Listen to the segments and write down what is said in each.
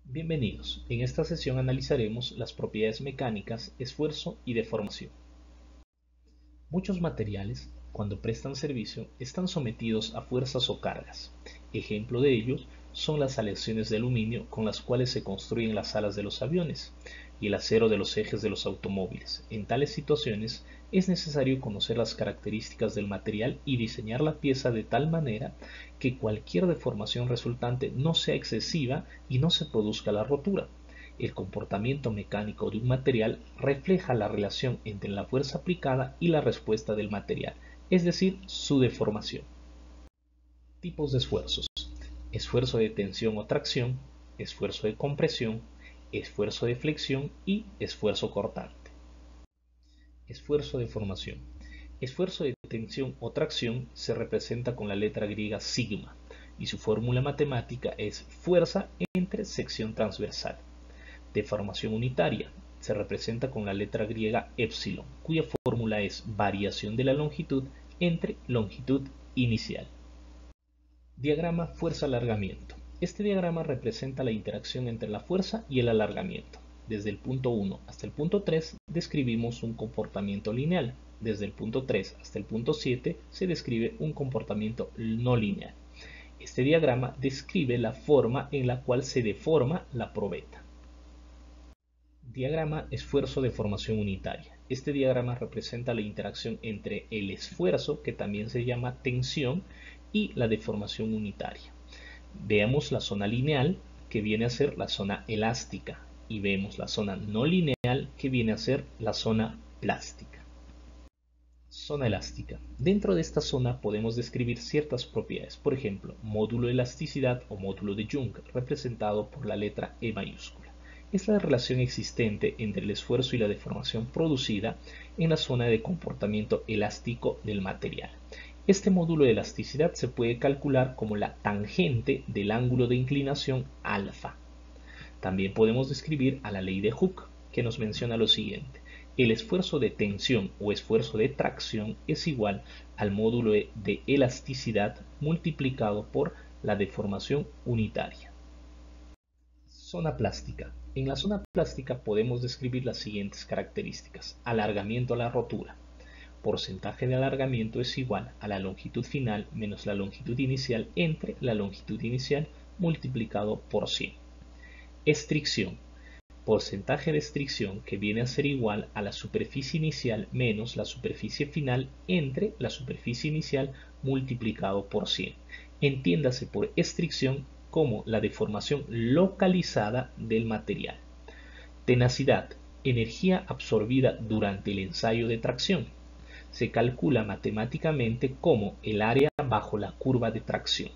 Bienvenidos. En esta sesión analizaremos las propiedades mecánicas, esfuerzo y deformación. Muchos materiales, cuando prestan servicio, están sometidos a fuerzas o cargas. Ejemplo de ellos son las aleaciones de aluminio con las cuales se construyen las alas de los aviones y el acero de los ejes de los automóviles. En tales situaciones es necesario conocer las características del material y diseñar la pieza de tal manera que cualquier deformación resultante no sea excesiva y no se produzca la rotura. El comportamiento mecánico de un material refleja la relación entre la fuerza aplicada y la respuesta del material, es decir, su deformación. Tipos de esfuerzos: esfuerzo de tensión o tracción, esfuerzo de compresión, esfuerzo de flexión y esfuerzo cortante. Esfuerzo de formación. Esfuerzo de tensión o tracción se representa con la letra griega sigma y su fórmula matemática es fuerza entre sección transversal. Deformación unitaria se representa con la letra griega epsilon, cuya fórmula es variación de la longitud entre longitud inicial. Diagrama fuerza-alargamiento. Este diagrama representa la interacción entre la fuerza y el alargamiento. Desde el punto 1 hasta el punto 3 describimos un comportamiento lineal. Desde el punto 3 hasta el punto 7 se describe un comportamiento no lineal. Este diagrama describe la forma en la cual se deforma la probeta. Diagrama esfuerzo-deformación unitaria. Este diagrama representa la interacción entre el esfuerzo, que también se llama tensión, y la deformación unitaria. Veamos la zona lineal, que viene a ser la zona elástica, y vemos la zona no lineal, que viene a ser la zona plástica. Zona elástica. Dentro de esta zona podemos describir ciertas propiedades, por ejemplo, módulo de elasticidad o módulo de Young, representado por la letra E mayúscula. Es la relación existente entre el esfuerzo y la deformación producida en la zona de comportamiento elástico del material. Este módulo de elasticidad se puede calcular como la tangente del ángulo de inclinación alfa. También podemos describir a la ley de Hooke, que nos menciona lo siguiente: el esfuerzo de tensión o esfuerzo de tracción es igual al módulo de elasticidad multiplicado por la deformación unitaria. Zona plástica. En la zona plástica podemos describir las siguientes características: alargamiento a la rotura. Porcentaje de alargamiento es igual a la longitud final menos la longitud inicial entre la longitud inicial multiplicado por 100. Estricción. Porcentaje de estricción, que viene a ser igual a la superficie inicial menos la superficie final entre la superficie inicial multiplicado por 100. Entiéndase por estricción como la deformación localizada del material. Tenacidad. Energía absorbida durante el ensayo de tracción. Se calcula matemáticamente como el área bajo la curva de tracción.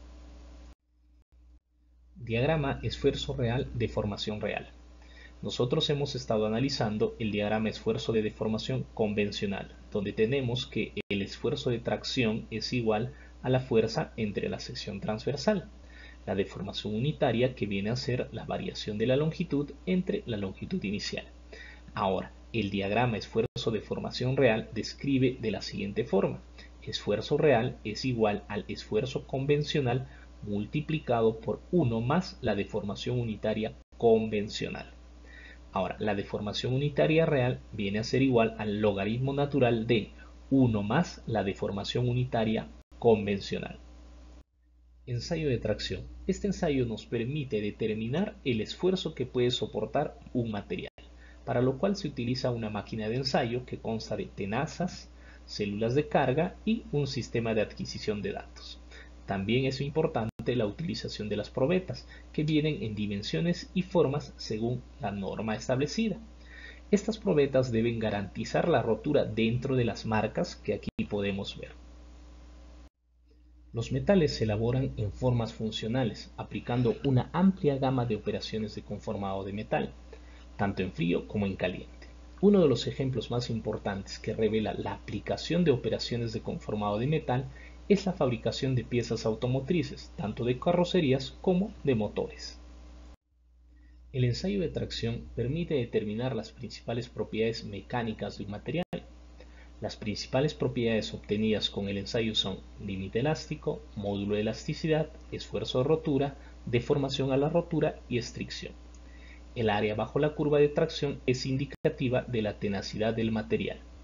Diagrama esfuerzo real, deformación real. Nosotros hemos estado analizando el diagrama esfuerzo de deformación convencional, donde tenemos que el esfuerzo de tracción es igual a la fuerza entre la sección transversal. La deformación unitaria, que viene a ser la variación de la longitud entre la longitud inicial. Ahora, el diagrama esfuerzo-deformación real describe de la siguiente forma: esfuerzo real es igual al esfuerzo convencional multiplicado por 1 más la deformación unitaria convencional. Ahora, la deformación unitaria real viene a ser igual al logaritmo natural de 1 más la deformación unitaria convencional. Ensayo de tracción. Este ensayo nos permite determinar el esfuerzo que puede soportar un material, para lo cual se utiliza una máquina de ensayo que consta de tenazas, células de carga y un sistema de adquisición de datos. También es importante la utilización de las probetas, que vienen en dimensiones y formas según la norma establecida. Estas probetas deben garantizar la rotura dentro de las marcas que aquí podemos ver. Los metales se elaboran en formas funcionales, aplicando una amplia gama de operaciones de conformado de metal, tanto en frío como en caliente. Uno de los ejemplos más importantes que revela la aplicación de operaciones de conformado de metal es la fabricación de piezas automotrices, tanto de carrocerías como de motores. El ensayo de tracción permite determinar las principales propiedades mecánicas de un material. Las principales propiedades obtenidas con el ensayo son límite elástico, módulo de elasticidad, esfuerzo de rotura, deformación a la rotura y estricción. El área bajo la curva de tracción es indicativa de la tenacidad del material.